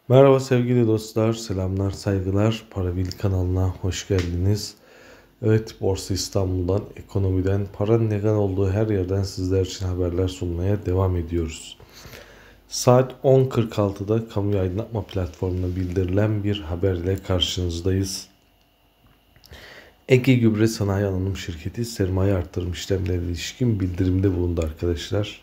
Merhaba sevgili dostlar, selamlar, saygılar. Parabil kanalına hoş geldiniz. Evet, Borsa İstanbul'dan, ekonomiden, paranın neden olduğu her yerden sizler için haberler sunmaya devam ediyoruz. Saat 10.46'da kamu aydınlatma platformuna bildirilen bir haberle karşınızdayız. Ege Gübre Sanayi Anonim Şirketi sermaye artırım işlemlerine ilişkin bildirimde bulundu arkadaşlar.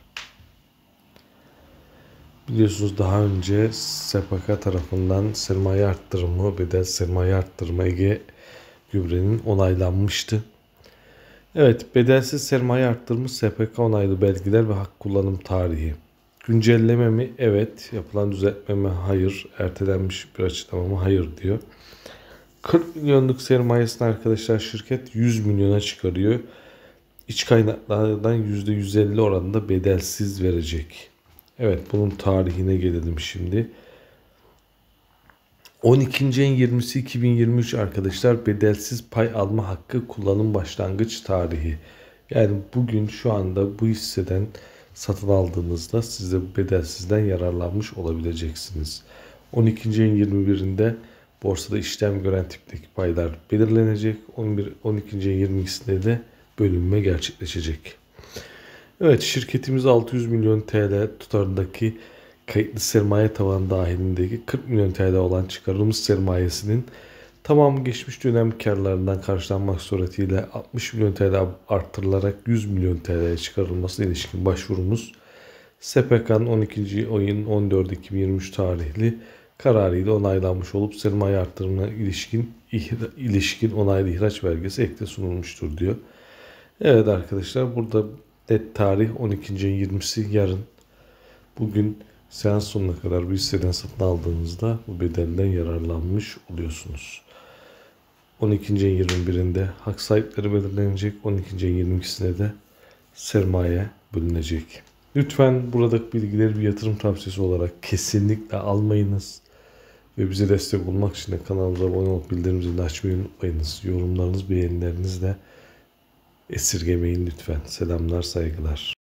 Biliyorsunuz daha önce SPK tarafından sermaye arttırımı, bedel sermaye arttırımı Ege Gübre'nin onaylanmıştı. Evet, bedelsiz sermaye arttırımı SPK onaylı belgeler ve hak kullanım tarihi. Güncelleme mi? Evet. Yapılan düzeltme mi? Hayır. Ertelenmiş bir açıklama mı? Hayır diyor. 40 milyonluk sermayesini arkadaşlar şirket 100 milyona çıkarıyor. İç kaynaklardan %150 oranında bedelsiz verecek. Evet, bunun tarihine gelelim şimdi. 12. ayın 20'si 2023 arkadaşlar, bedelsiz pay alma hakkı kullanım başlangıç tarihi. Yani bugün şu anda bu hisseden satın aldığınızda siz de bedelsizden yararlanmış olabileceksiniz. 12. ayın 21'inde borsada işlem gören tipteki paylar belirlenecek. 12. ayın 22'sinde de bölünme gerçekleşecek. Evet, şirketimiz 600 milyon TL tutarındaki kayıtlı sermaye tavanı dahilindeki 40 milyon TL olan çıkarılmış sermayesinin tamamı geçmiş dönem karlarından karşılanmak suretiyle 60 milyon TL artırılarak 100 milyon TL'ye çıkarılmasına ilişkin başvurumuz SPK'nın 12. ayın 14 2023 tarihli kararıyla onaylanmış olup sermaye artırımına ilişkin onaylı ihraç belgesi ekle sunulmuştur diyor. Evet arkadaşlar, burada net tarih 12. ayın 20'si yarın. Bugün seans sonuna kadar bu hisseden satın aldığınızda bu bedelden yararlanmış oluyorsunuz. 12. ayın 21'inde hak sahipleri belirlenecek. 12. ayın 22'sinde de sermaye bölünecek. Lütfen buradaki bilgileri bir yatırım tavsiyesi olarak kesinlikle almayınız. Ve bize destek olmak için de kanalımıza abone olup bildirim zilini açmayı unutmayınız. Yorumlarınız, beğenileriniz de esirgemeyin lütfen. Selamlar, saygılar.